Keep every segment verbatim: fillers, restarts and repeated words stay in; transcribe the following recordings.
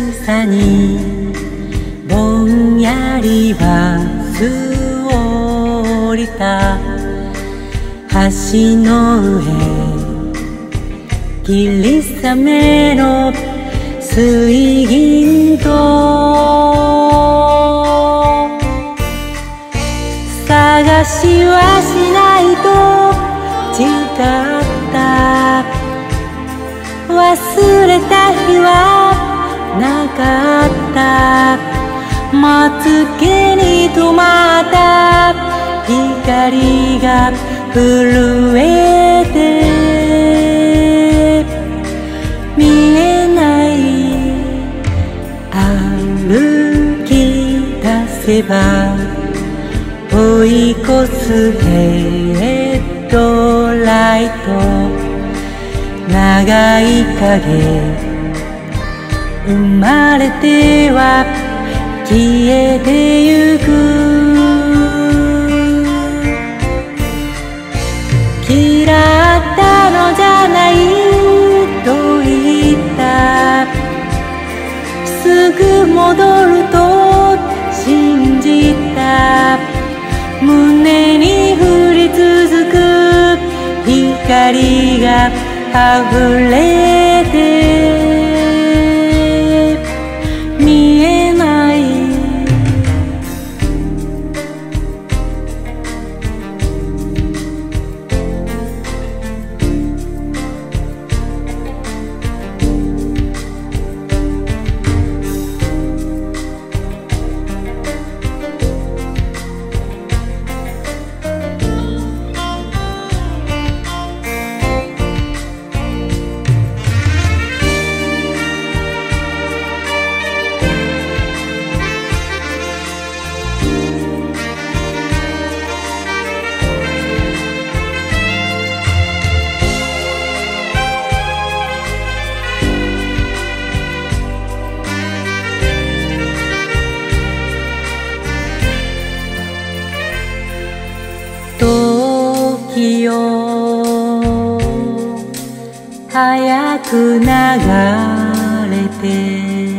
さにぼんやりバスを降りた。橋の上霧雨の水銀と探しはしないと誓った。忘れた日はなかった。まつげに止まった光が震えて見えない。歩き出せば追い越すヘッドライト。長い影生まれては消えてゆく。嫌ったのじゃないと言った。すぐ戻ると信じた。胸に降り続く光が溢れて見えない。時を早く流れて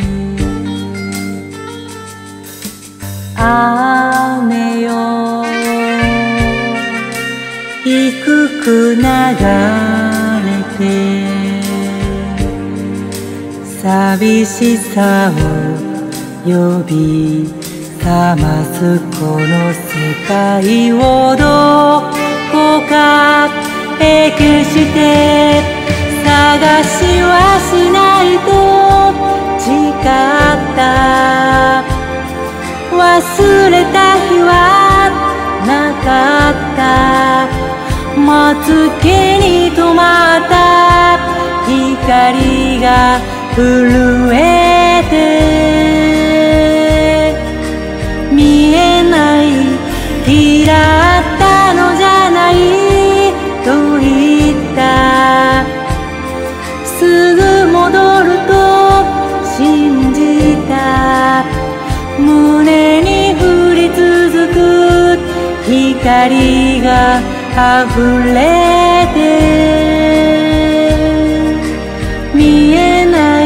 雨よ低く流れて寂しさを呼び覚ますこの世界をどこかへ消して探しはしないと誓った。忘れた日はなかった。まつげに止まった光が震えて見えない。嫌ったのじゃないと言った。すぐ戻ると信じた。胸に降り続く光が溢れて見えない。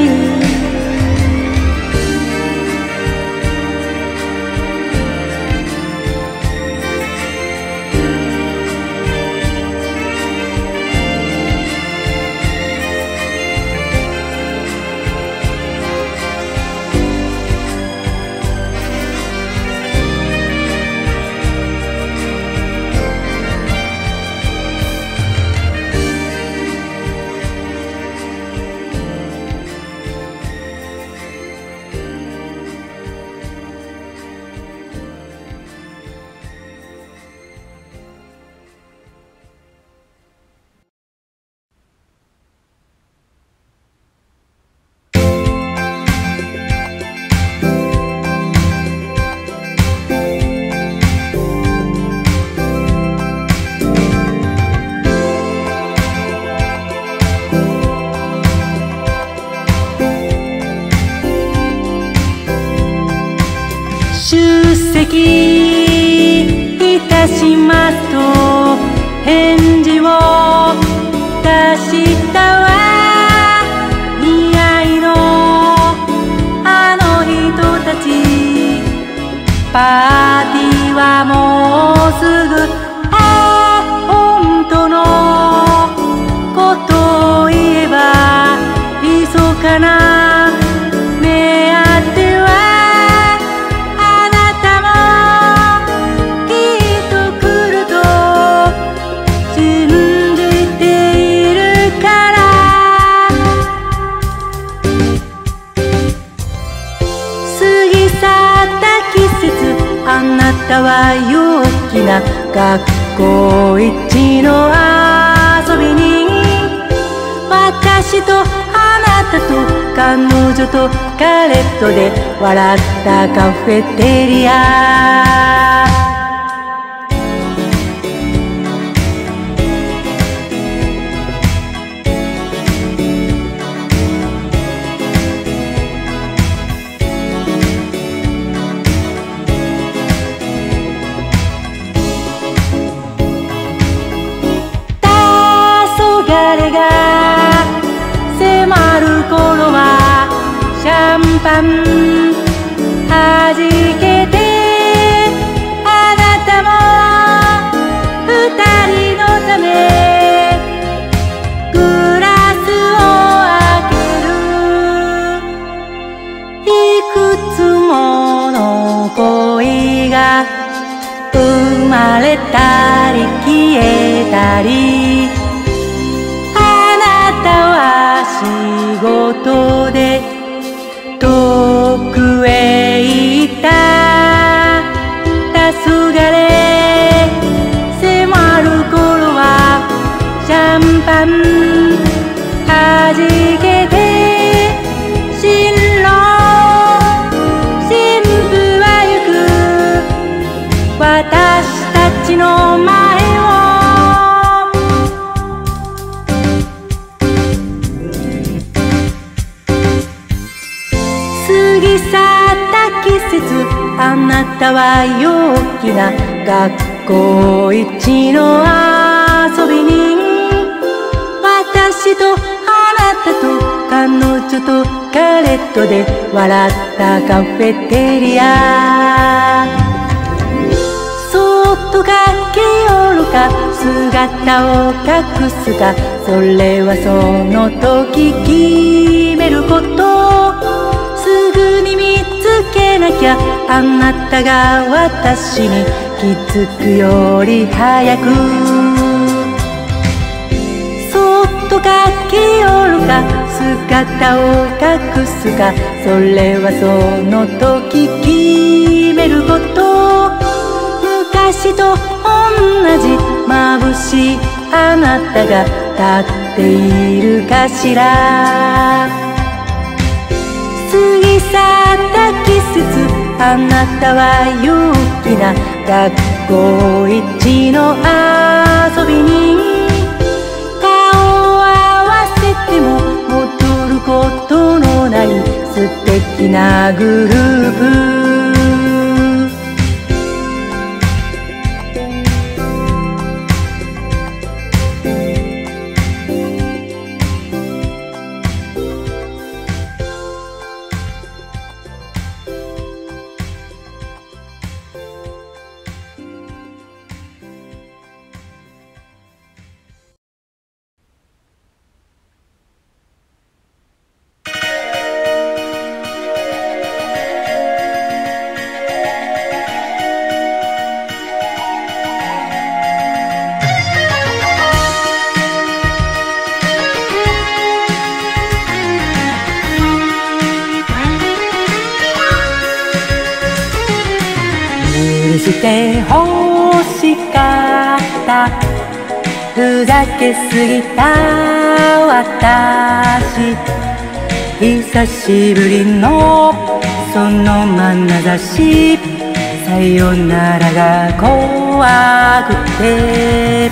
出席いたしますと返事を出したわ。似合いのなたは陽気な学校一の遊び人。私とあなたと彼女と彼とで笑ったカフェテリア。シャンパンはじけて、あなたも二人のためグラスを開ける。いくつもの恋が生まれたり消えたり、あなたは仕事で遠くへ行った。黄昏迫る頃はシャンパンはじけて、新郎新婦は行く私たちの前を。過ぎ去った季節、あなたは陽気な学校一の遊び人。私とあなたと彼女と彼とで笑ったカフェテリア。そっと駆け寄るか姿を隠すか、それはその時決めること。すぐに見つけなきゃ、あなたが私に気づくより早く。そっと駆け寄るか姿を隠すか、それはその時決めること。昔と同じ眩しいあなたが立っているかしら。過ぎ去った季節、あなたは陽気な学校一の遊び人。顔を合わせても戻ることのない素敵なグループ。して欲しかった、ふざけすぎた私。久しぶりのその眼差し、さよならが怖くて。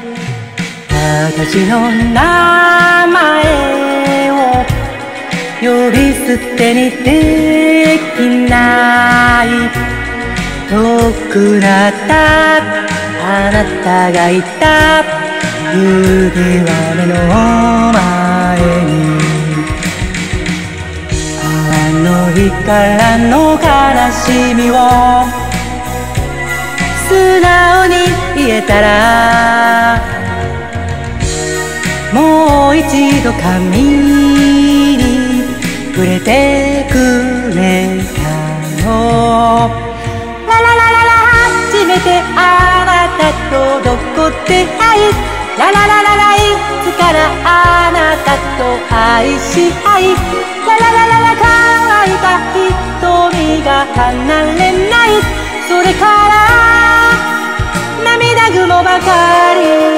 私の名前を呼び捨てにできない。遠くなったあなたがいた指輪目の前に、あの日からの悲しみを素直に言えたら、もう一度髪に触れてくれたの。初めてあなたとどこで会い、ラララララいつからあなたと愛し合い、ラララララ乾いた瞳が離れない。それかばかり。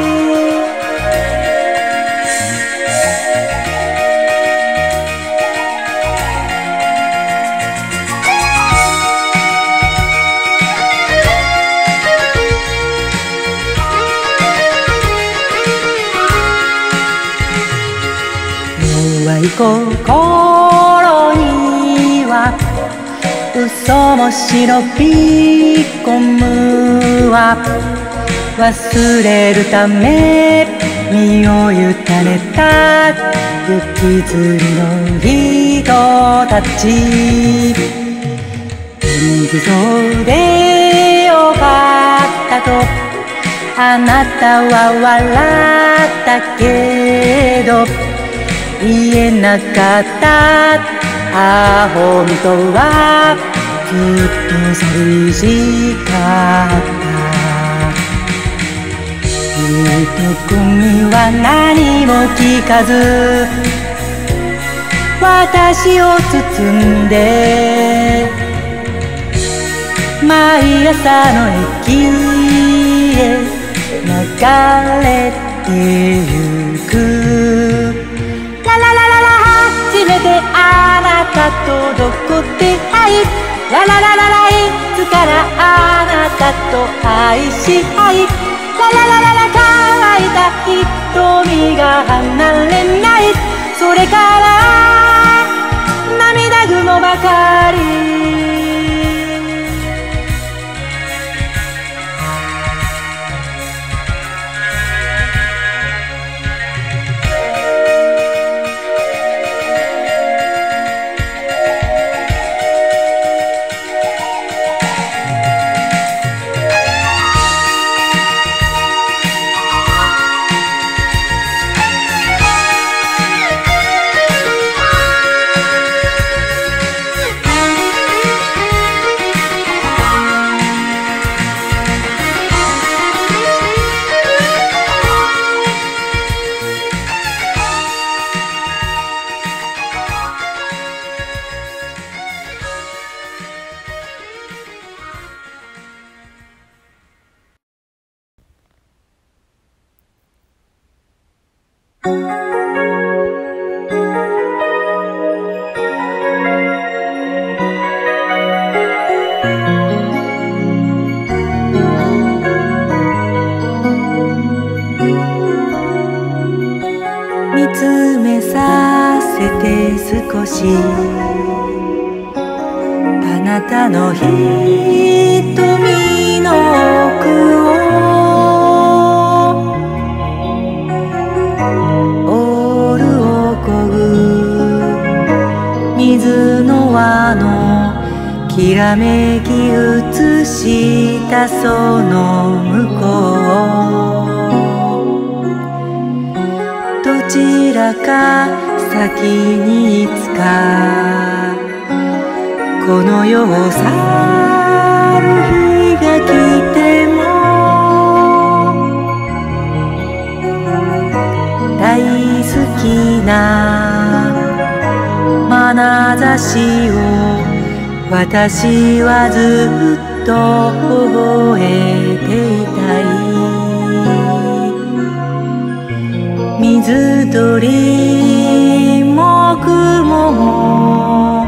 弱い心には嘘も忍び込むわ。忘れるため身を委ねた雪吊りの人たち。元気そうでよかったとあなたは笑ったけど言えなかった。ああ本当はずっと寂しかった。ゆうとくんは何も聞かず私を包んで毎朝の駅へ流れてゆく。ラララララ初めてあなたとどこで会い、ラララララいつからあなたと愛し合い、ラララララ乾いた瞳が離れない。それから涙雲ばかり。見つめさせて少しあなたの瞳の奥をオールをこぐ水の輪のきらめき映したその向こう。どちらか先にいつかこの世を去る日が来ても大好きな眼差しを私はずっと覚えていたい。水鳥も雲も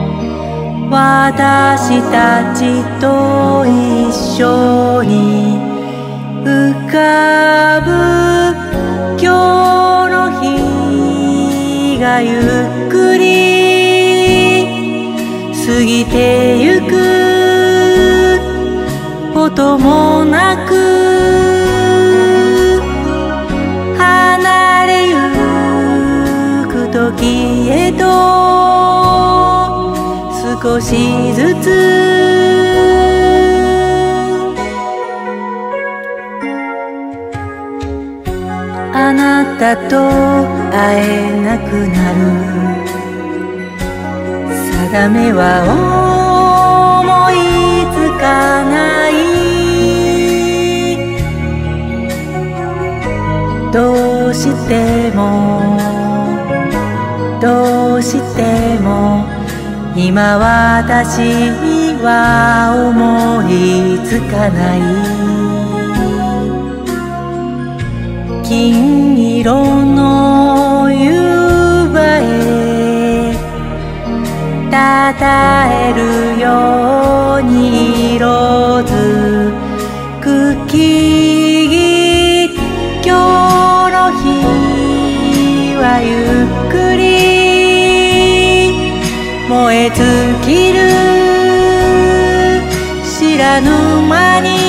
私たちと一緒に浮かぶ今日の日がゆっくり過ぎてゆく。音もなく時へと少しずつあなたと会えなくなる。定めは思いつかない。どうしてもどうしても今私には思いつかない。 金色の夕張へたたえるように色づく木々今日の日はゆっくり燃え尽きる知らぬ間に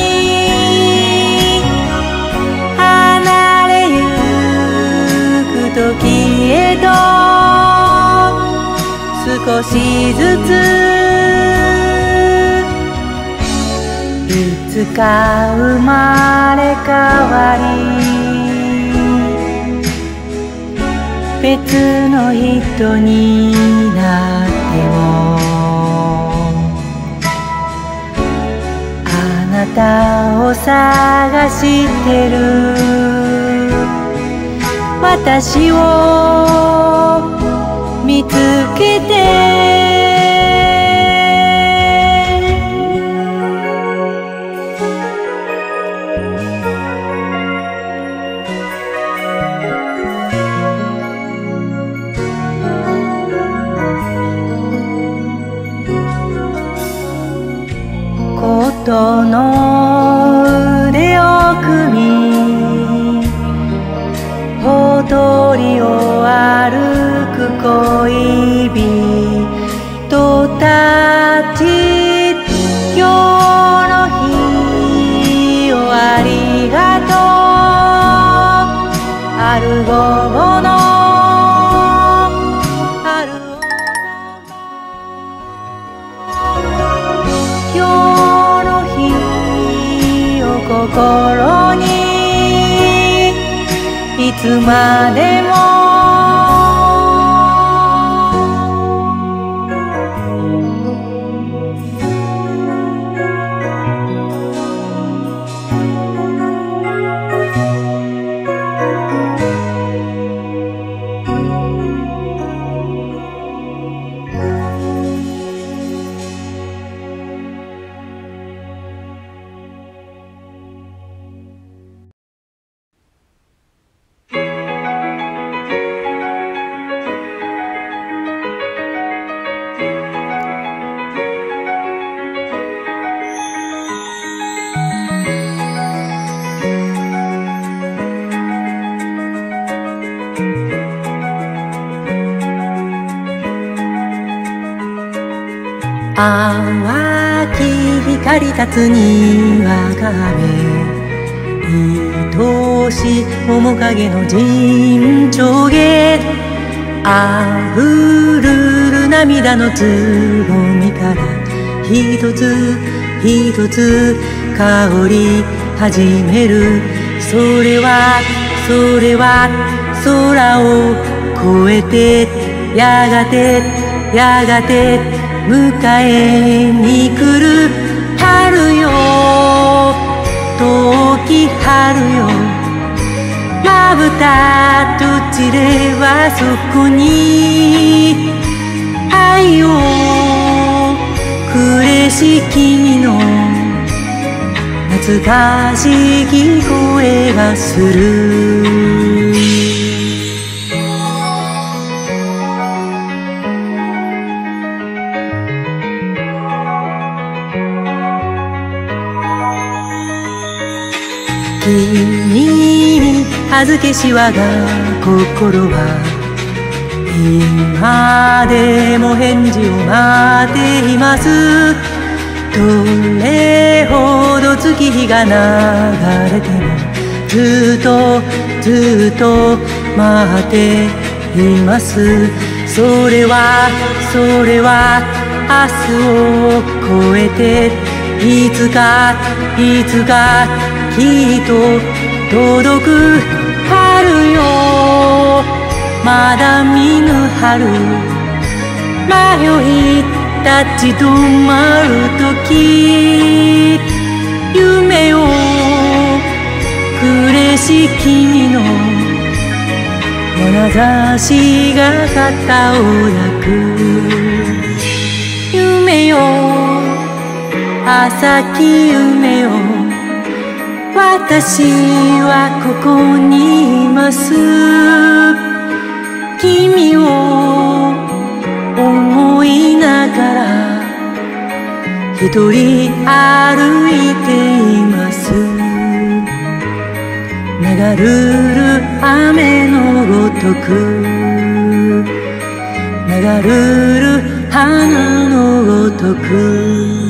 離れゆく時へと少しずついつか生まれ変わり別の人になってもあなたを探してる私を見つけて琴の腕を組みほとりを歩く恋人たち今日の日をありがとうあるごぼのある今日の日を心にいつまでも淡き光立つにわか雨愛しい面影の陣長へあふるる涙のつぼみから一つ一つ香り始めるそれはそれは空を越えてやがてやがて迎えに来る春よ遠き春よまぶたとちれはそこに愛をくれし君の懐かしき声がする君に預けし我が心は今でも返事を待っていますどれほど月日が流れてもずっとずっと待っていますそれはそれは明日を越えていつかいつかきっと届く春よまだ見ぬ春迷い立ち止まる時夢をくれし君の眼差しが肩を抱く夢よ浅き夢よ私はここにいます。君を思いながら一人歩いています。流るる雨のごとく、流るる花のごとく。